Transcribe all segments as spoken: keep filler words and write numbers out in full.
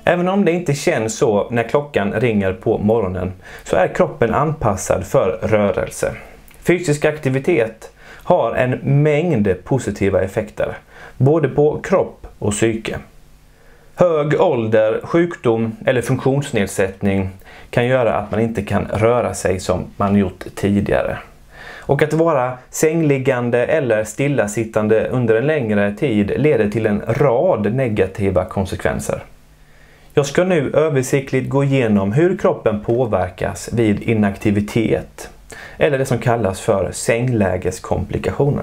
Även om det inte känns så när klockan ringer på morgonen så är kroppen anpassad för rörelse. Fysisk aktivitet har en mängd positiva effekter, både på kropp och psyke. Hög ålder, sjukdom eller funktionsnedsättning kan göra att man inte kan röra sig som man gjort tidigare. Och att vara sängliggande eller stillasittande under en längre tid leder till en rad negativa konsekvenser. Jag ska nu översiktligt gå igenom hur kroppen påverkas vid inaktivitet, eller det som kallas för sänglägeskomplikationer.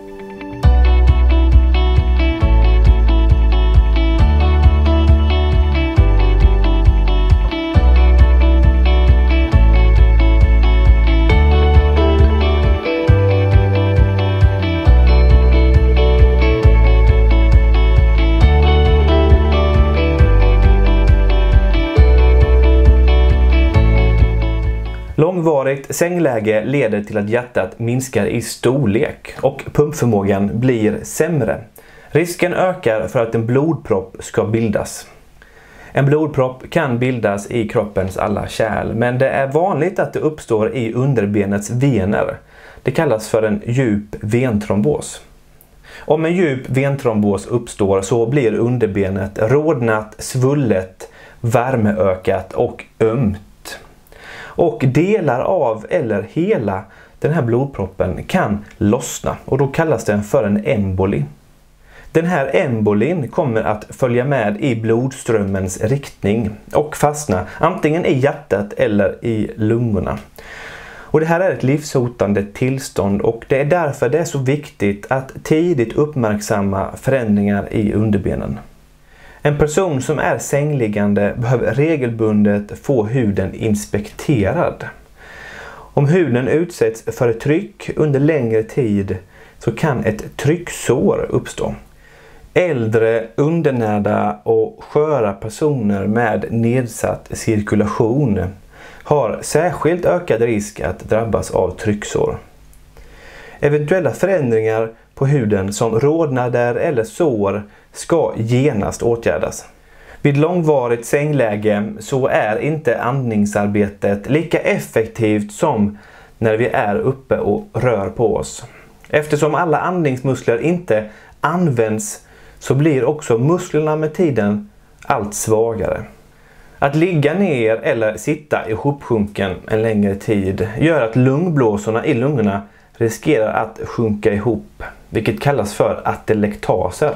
Långvarigt sängläge leder till att hjärtat minskar i storlek och pumpförmågan blir sämre. Risken ökar för att en blodpropp ska bildas. En blodpropp kan bildas i kroppens alla kärl, men det är vanligt att det uppstår i underbenets vener. Det kallas för en djup ventrombos. Om en djup ventrombos uppstår så blir underbenet rodnat, svullet, värmeökat och ömt. Och delar av eller hela den här blodproppen kan lossna och då kallas den för en emboli. Den här embolin kommer att följa med i blodströmmens riktning och fastna antingen i hjärtat eller i lungorna. Och det här är ett livshotande tillstånd och det är därför det är så viktigt att tidigt uppmärksamma förändringar i underbenen. En person som är sängliggande behöver regelbundet få huden inspekterad. Om huden utsätts för tryck under längre tid så kan ett trycksår uppstå. Äldre, undernärda och sköra personer med nedsatt cirkulation har särskilt ökad risk att drabbas av trycksår. Eventuella förändringar på huden som rodnader eller sår ska genast åtgärdas. Vid långvarigt sängläge så är inte andningsarbetet lika effektivt som när vi är uppe och rör på oss. Eftersom alla andningsmuskler inte används så blir också musklerna med tiden allt svagare. Att ligga ner eller sitta ihopsjunken en längre tid gör att lungblåsorna i lungorna riskerar att sjunka ihop, vilket kallas för atelektaser.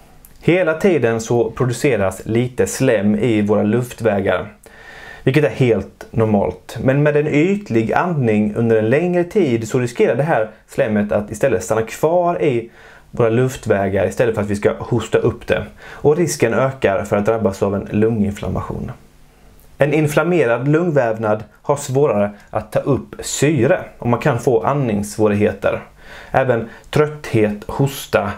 Hela tiden så produceras lite slem i våra luftvägar, vilket är helt normalt. Men med en ytlig andning under en längre tid så riskerar det här slemmet att istället stanna kvar i våra luftvägar istället för att vi ska hosta upp det. Och risken ökar för att drabbas av en lunginflammation. En inflammerad lungvävnad har svårare att ta upp syre och man kan få andningssvårigheter. Även trötthet, hosta,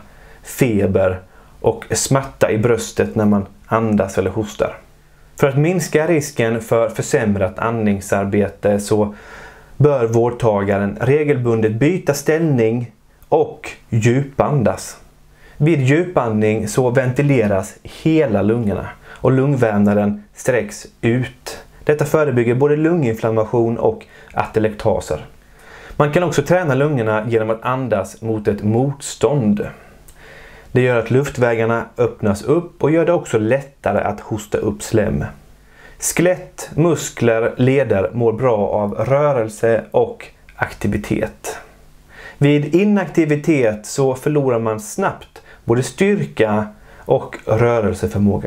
feber och smärta i bröstet när man andas eller hostar. För att minska risken för försämrat andningsarbete så bör vårdtagaren regelbundet byta ställning och djupandas. Vid djupandning så ventileras hela lungorna och lungvävnaden sträcks ut. Detta förebygger både lunginflammation och atelektaser. Man kan också träna lungorna genom att andas mot ett motstånd. Det gör att luftvägarna öppnas upp och gör det också lättare att hosta upp slem. Skelett, muskler, leder mår bra av rörelse och aktivitet. Vid inaktivitet så förlorar man snabbt både styrka och rörelseförmåga.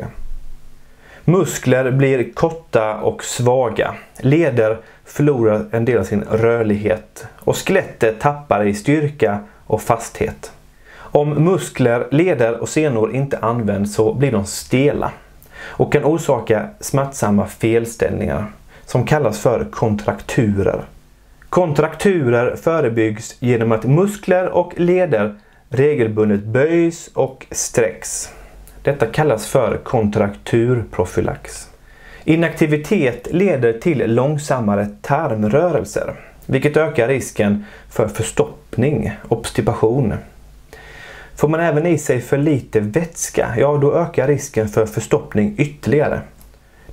Muskler blir korta och svaga. Leder förlorar en del av sin rörlighet och skelettet tappar i styrka och fasthet. Om muskler, leder och senor inte används så blir de stela och kan orsaka smärtsamma felställningar som kallas för kontrakturer. Kontrakturer förebyggs genom att muskler och leder regelbundet böjs och sträcks. Detta kallas för kontrakturprofylax. Inaktivitet leder till långsammare tarmrörelser, vilket ökar risken för förstoppning, obstipation. Får man även i sig för lite vätska, ja då ökar risken för förstoppning ytterligare.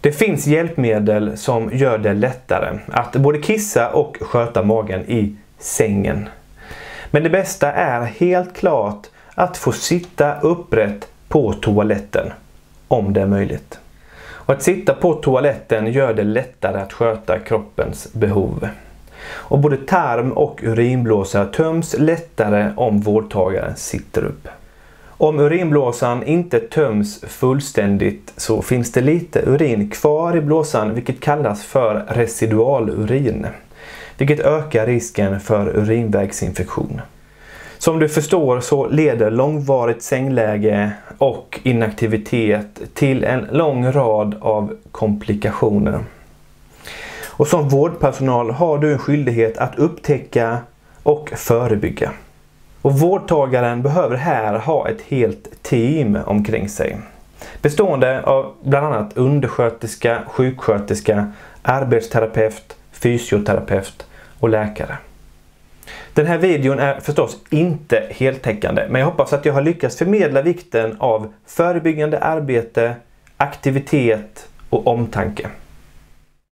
Det finns hjälpmedel som gör det lättare att både kissa och sköta magen i sängen. Men det bästa är helt klart att få sitta upprätt på toaletten, om det är möjligt. Och att sitta på toaletten gör det lättare att sköta kroppens behov. Och både tarm- och urinblåsa töms lättare om vårdtagaren sitter upp. Om urinblåsan inte töms fullständigt så finns det lite urin kvar i blåsan, vilket kallas för residualurin, vilket ökar risken för urinvägsinfektion. Som du förstår så leder långvarigt sängläge och inaktivitet till en lång rad av komplikationer. Och som vårdpersonal har du en skyldighet att upptäcka och förebygga. Och vårdtagaren behöver här ha ett helt team omkring sig, bestående av bland annat undersköterska, sjuksköterska, arbetsterapeut, fysioterapeut och läkare. Den här videon är förstås inte heltäckande, men jag hoppas att jag har lyckats förmedla vikten av förebyggande arbete, aktivitet och omtanke.